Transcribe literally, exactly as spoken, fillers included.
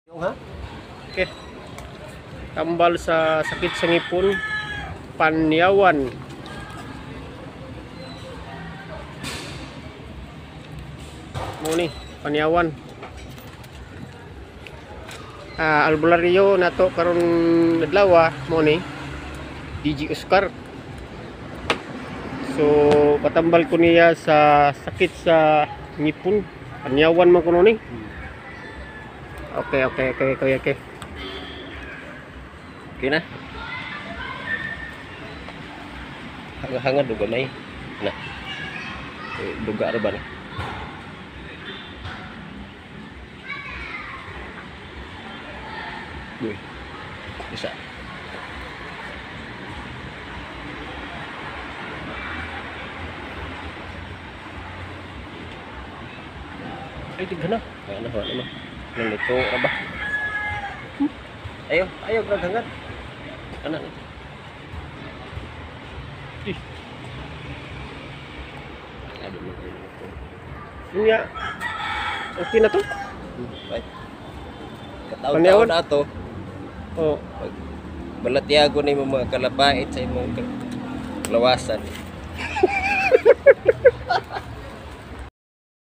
Ha? Okay. Tambal sa sakit sa ngipon, panyawan. Mo ni, panyawan. Ah, albularyo nato karon adlaw mo ni D J Oscar. So patambal ko niya sa sakit sa ngipon, panyawan man kuno ni. Okay, okay, okay, okay, okay. Okay na. Hanga-hanga duga may. Na. Eh, duga ra ba na? Uy. Bisa. Ay, tigana. Ano ba naman? Nandito ra ba? Ayo, ayo hangad. Ana. Ih, Aduh, mo. niya. Okay na to? Bye. Kataon Panyawan? na to. Oh, Balatiago ni mo mga kalabait sa imong lawasan.